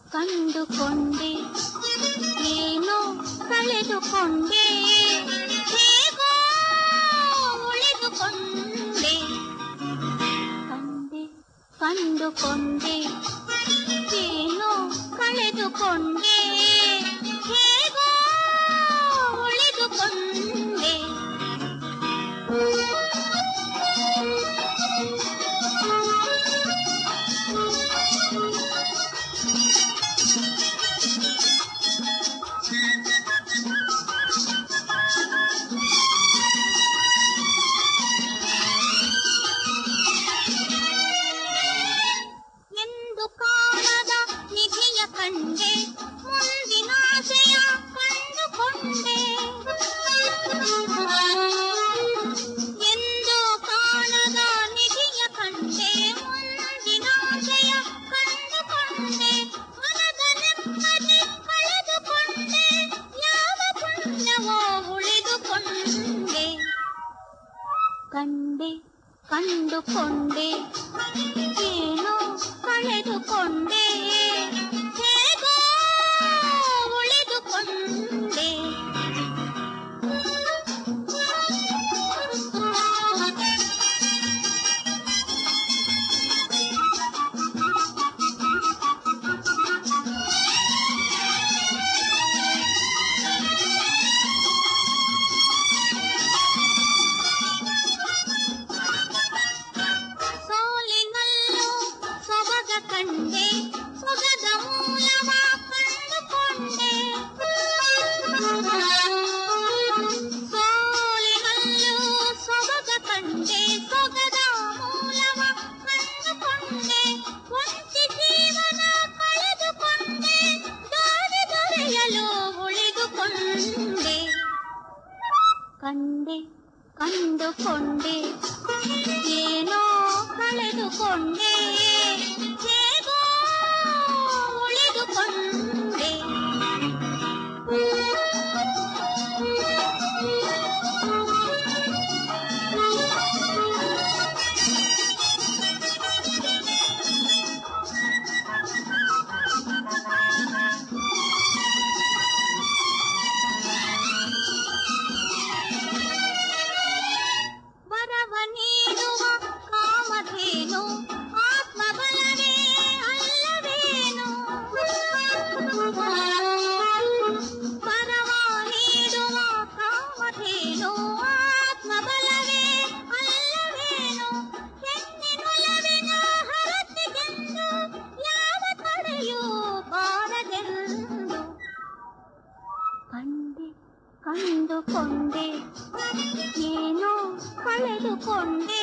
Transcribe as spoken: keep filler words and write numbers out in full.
ಕಂಡುಕೊಂಡೆ ಏನೋ ಕಳೆದುಕೊಂಡೆ ಹೇಗೋ ಉಳಿದುಕೊಂಡೆ ಕಂಡೆ ಕಂಡುಕೊಂಡೆ ಏನೋ ಕಳೆದುಕೊಂಡೆ ಹೇಗೋ ಉಳಿದುಕೊಂಡೆ ಕಂಡೆ ಮುಂದಿನಾಸೆಯ ಕಂಡುಕೊಂಡೆ ಎಂದು ಕಾಣದ ನಿಧಿಯ ಕಂಡೆ ಮುಂದಿನಾಸೆಯ ಕಂಡುಕೊಂಡೆ ಮನದ ನೆಮ್ಮದಿ ಕಳೆದುಕೊಂಡೆ ಯಾವ ಪುಣ್ಯವೋ ಉಳಿದುಕೊಂಡೆ ಕಂಡೆ ಕಂಡುಕೊಂಡೆ ಏನೋ ಕಳೆದುಕೊಂಡೆ ಹೇಗೋ ಉಳಿದುಕೊಂಡೆ ಸೋಲಿನಲ್ಲೂ ಸೊಬಗ ಕಂಡೆ ಸೊಗದ ಮೂಲವ ಕಂಡುಕೊಂಡೆ ಸೋಲಿನಲ್ಲೂ ಸೊಬಗ ಕಂಡೆ ಸೊಗದ ಮೂಲವ ಕಂಡುಕೊಂಡೆ ಒಂಟಿ ಜೀವನ ಕಳೆದುಕೊಂಡೆ ದಾರಿ ದೊರೆಯಲು ಉಳಿದುಕೊಂಡೆ ಕಂಡೆ ಕಂಡುಕೊಂಡೆ ಏನೋ ಕಳೆದುಕೊಂಡೆ ಹೇಗೋ ಉಳಿದುಕೊಂಡೆ ವರವ ನೀಡುವ ಕಾಮಧೇನು ಆತ್ಮಬಲವೇ ಅಲ್ಲವೇನು ವರವ ನೀಡುವ ಕಾಮಧೇನು ಆತ್ಮಬಲವೇ ಅಲ್ಲವೇನು ಹೆಣ್ಣಿನೊಲವಿನ ಹರತೆಗೆಂದು ಯಾವ ತಡೆಯೂ ಬಾರದೆಂದು ಕಂಡೆ ಕಂಡುಕೊಂಡೆ ಏನೋ ಕಳೆದುಕೊಂಡೆ